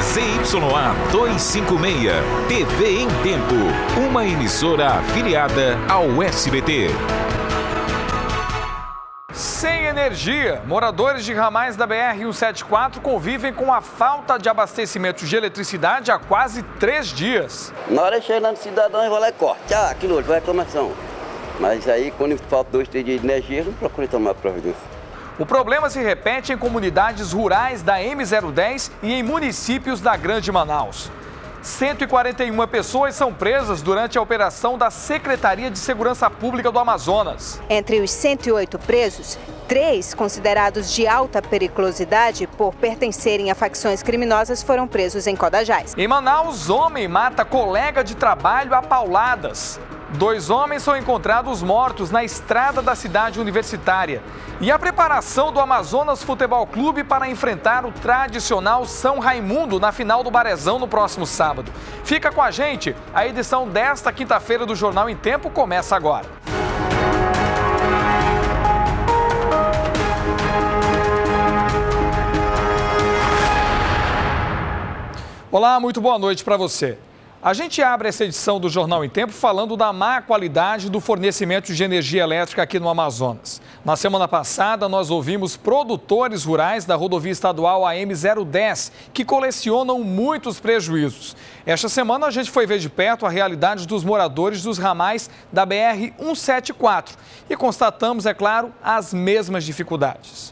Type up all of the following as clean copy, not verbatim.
ZYA 256, TV em Tempo, uma emissora afiliada ao SBT. Sem energia, moradores de ramais da BR-174 convivem com a falta de abastecimento de eletricidade há quase 3 dias. Na hora de chegar no cidadão, vai lá e corta. Aquilo outro, vai reclamação. Mas aí, quando falta 2, 3 dias de energia, não procura tomar providência. O problema se repete em comunidades rurais da M010 e em municípios da Grande Manaus. 141 pessoas são presas durante a operação da Secretaria de Segurança Pública do Amazonas. Entre os 108 presos, 3 considerados de alta periculosidade por pertencerem a facções criminosas foram presos em Codajás. Em Manaus, homem mata colega de trabalho a pauladas. 2 homens são encontrados mortos na estrada da cidade universitária. E a preparação do Amazonas Futebol Clube para enfrentar o tradicional São Raimundo na final do Barezão no próximo sábado. Fica com a gente, a edição desta quinta-feira do Jornal em Tempo começa agora. Olá, muito boa noite para você. A gente abre essa edição do Jornal em Tempo falando da má qualidade do fornecimento de energia elétrica aqui no Amazonas. Na semana passada, nós ouvimos produtores rurais da rodovia estadual AM010 que colecionam muitos prejuízos. Esta semana, a gente foi ver de perto a realidade dos moradores dos ramais da BR-174 e constatamos, é claro, as mesmas dificuldades.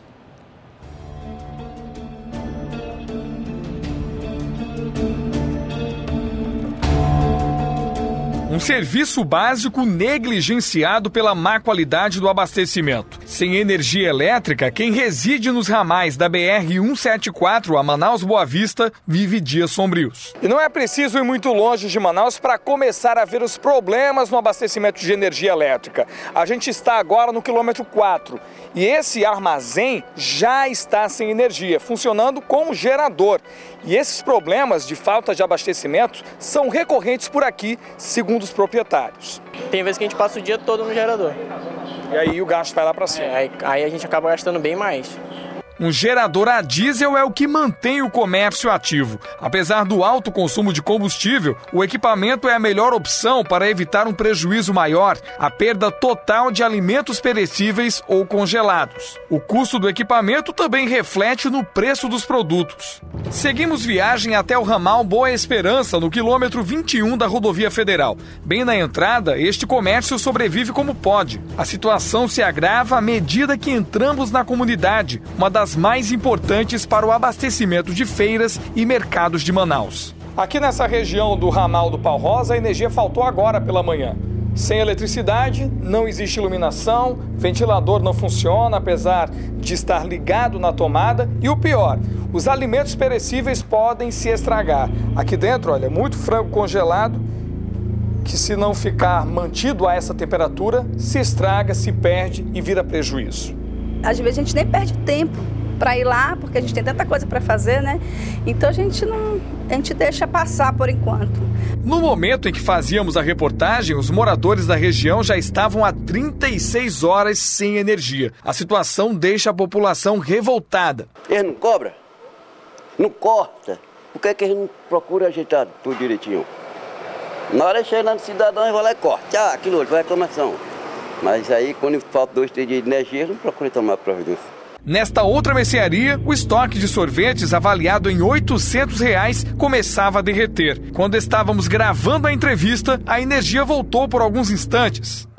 Um serviço básico negligenciado pela má qualidade do abastecimento. Sem energia elétrica, quem reside nos ramais da BR-174 a Manaus Boa Vista vive dias sombrios. E não é preciso ir muito longe de Manaus para começar a ver os problemas no abastecimento de energia elétrica. A gente está agora no quilômetro 4 e esse armazém já está sem energia, funcionando como gerador. E esses problemas de falta de abastecimento são recorrentes por aqui, segundo os proprietários. Tem vezes que a gente passa o dia todo no gerador. E aí o gasto vai lá para cima. Aí a gente acaba gastando bem mais. Um gerador a diesel é o que mantém o comércio ativo. Apesar do alto consumo de combustível, o equipamento é a melhor opção para evitar um prejuízo maior, a perda total de alimentos perecíveis ou congelados. O custo do equipamento também reflete no preço dos produtos. Seguimos viagem até o ramal Boa Esperança, no quilômetro 21 da rodovia federal. Bem na entrada, este comércio sobrevive como pode. A situação se agrava à medida que entramos na comunidade, uma das mais importantes para o abastecimento de feiras e mercados de Manaus. Aqui nessa região do ramal do Pau Rosa, a energia faltou agora pela manhã. Sem eletricidade, não existe iluminação, ventilador não funciona, apesar de estar ligado na tomada. E o pior, os alimentos perecíveis podem se estragar. Aqui dentro, olha, muito frango congelado, que se não ficar mantido a essa temperatura, se estraga, se perde e vira prejuízo. Às vezes a gente nem perde tempo para ir lá, porque a gente tem tanta coisa para fazer, né? Então a gente deixa passar por enquanto. No momento em que fazíamos a reportagem, os moradores da região já estavam há 36 horas sem energia. A situação deixa a população revoltada. Eles não cobram? Não corta? Por que eles não procuram ajeitar tudo direitinho? Na hora de chegar no cidadão, vai lá e corta. Aquilo outro, vai reclamação. Mas aí, quando falta 2, 3 dias de energia, eles não procuram tomar providência. Nesta outra mercearia, o estoque de sorvetes avaliado em R$ 800 começava a derreter. Quando estávamos gravando a entrevista, a energia voltou por alguns instantes.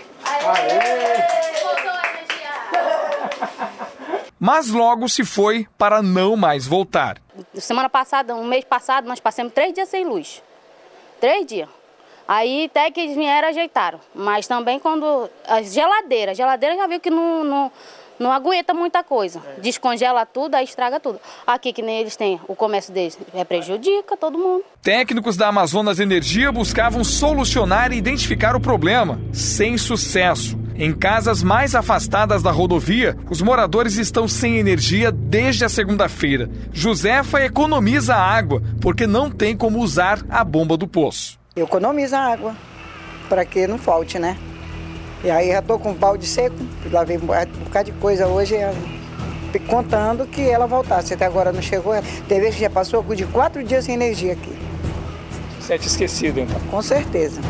Mas logo se foi para não mais voltar. Semana passada, um mês passado, nós passamos 3 dias sem luz. 3 dias. Aí até que eles vieram e ajeitaram. Mas também quando... A geladeira já viu que não aguenta muita coisa. Descongela tudo, aí estraga tudo. Aqui que nem eles têm, o comércio deles prejudica todo mundo. Técnicos da Amazonas Energia buscavam solucionar e identificar o problema, sem sucesso. Em casas mais afastadas da rodovia, os moradores estão sem energia desde a segunda-feira. Josefa economiza água, porque não tem como usar a bomba do poço. Eu economizo a água, para que não falte, né? E aí já estou com um balde seco, lavei um bocado de coisa hoje, contando que ela voltasse. Até agora não chegou. Tem vezes que já passou de 4 dias sem energia aqui. Você é esquecido, então? Com certeza.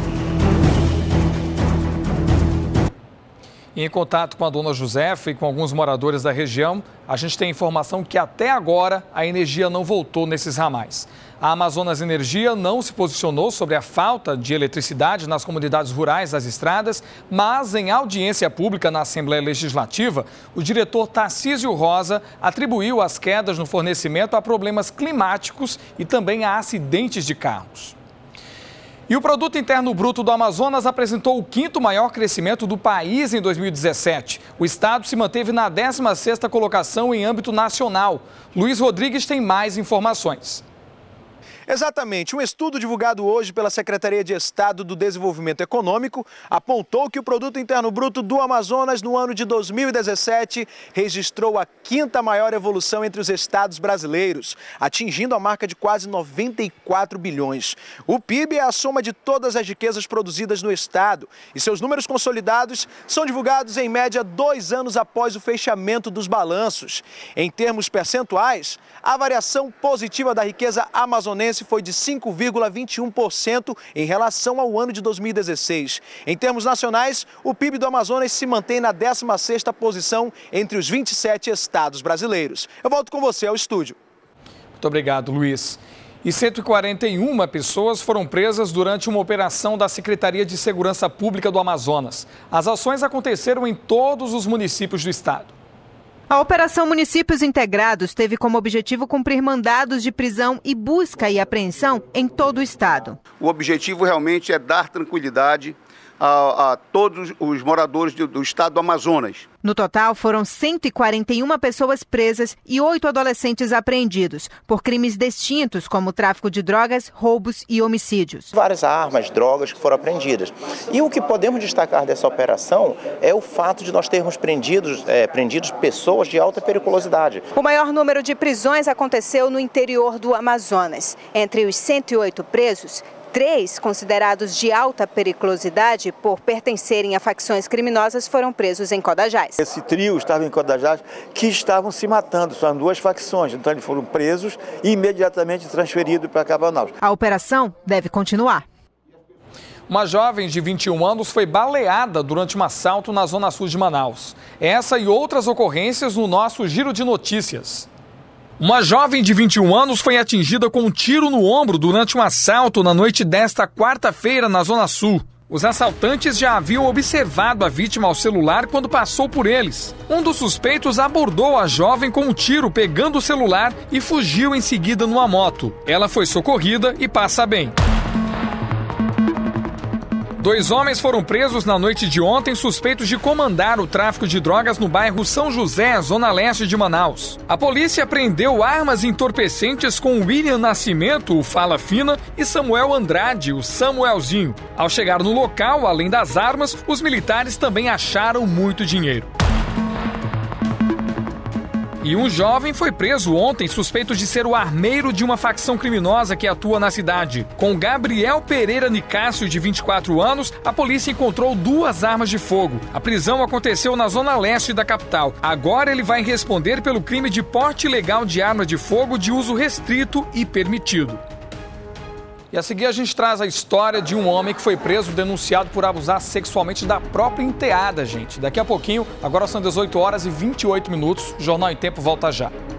Em contato com a dona Josefa e com alguns moradores da região, a gente tem informação que até agora a energia não voltou nesses ramais. A Amazonas Energia não se posicionou sobre a falta de eletricidade nas comunidades rurais das estradas, mas em audiência pública na Assembleia Legislativa, o diretor Tarcísio Rosa atribuiu as quedas no fornecimento a problemas climáticos e também a acidentes de carros. E o Produto Interno Bruto do Amazonas apresentou o 5º maior crescimento do país em 2017. O estado se manteve na 16ª colocação em âmbito nacional. Luiz Rodrigues tem mais informações. Exatamente. Um estudo divulgado hoje pela Secretaria de Estado do Desenvolvimento Econômico apontou que o Produto Interno Bruto do Amazonas no ano de 2017 registrou a 5ª maior evolução entre os estados brasileiros, atingindo a marca de quase 94 bilhões. O PIB é a soma de todas as riquezas produzidas no estado e seus números consolidados são divulgados em média 2 anos após o fechamento dos balanços. Em termos percentuais, a variação positiva da riqueza amazonense foi de 5,21% em relação ao ano de 2016. Em termos nacionais, o PIB do Amazonas se mantém na 16ª posição entre os 27 estados brasileiros. Eu volto com você ao estúdio. Muito obrigado, Luiz. E 141 pessoas foram presas durante uma operação da Secretaria de Segurança Pública do Amazonas. As ações aconteceram em todos os municípios do estado. A Operação Municípios Integrados teve como objetivo cumprir mandados de prisão e busca e apreensão em todo o estado. O objetivo realmente é dar tranquilidade a todos os moradores do estado do Amazonas. No total, foram 141 pessoas presas e 8 adolescentes apreendidos por crimes distintos como tráfico de drogas, roubos e homicídios. Várias armas, drogas que foram apreendidas. E o que podemos destacar dessa operação é o fato de nós termos prendidos pessoas de alta periculosidade. O maior número de prisões aconteceu no interior do Amazonas. Entre os 108 presos, 3 considerados de alta periculosidade por pertencerem a facções criminosas foram presos em Codajás. Esse trio estava em Codajás que estavam se matando, são 2 facções, então eles foram presos e imediatamente transferidos para Cabanal. A operação deve continuar. Uma jovem de 21 anos foi baleada durante um assalto na zona sul de Manaus. Essa e outras ocorrências no nosso Giro de Notícias. Uma jovem de 21 anos foi atingida com um tiro no ombro durante um assalto na noite desta quarta-feira na Zona Sul. Os assaltantes já haviam observado a vítima ao celular quando passou por eles. Um dos suspeitos abordou a jovem com um tiro pegando o celular e fugiu em seguida numa moto. Ela foi socorrida e passa bem. 2 homens foram presos na noite de ontem suspeitos de comandar o tráfico de drogas no bairro São José, zona leste de Manaus. A polícia apreendeu armas entorpecentes com William Nascimento, o Fala Fina, e Samuel Andrade, o Samuelzinho. Ao chegar no local, além das armas, os militares também acharam muito dinheiro. E um jovem foi preso ontem suspeito de ser o armeiro de uma facção criminosa que atua na cidade. Com Gabriel Pereira Nicásio, de 24 anos, a polícia encontrou 2 armas de fogo. A prisão aconteceu na zona leste da capital. Agora ele vai responder pelo crime de porte ilegal de arma de fogo de uso restrito e permitido. E a seguir a gente traz a história de um homem que foi preso denunciado por abusar sexualmente da própria enteada, gente. Daqui a pouquinho, agora são 18 horas e 28 minutos, o Jornal em Tempo volta já.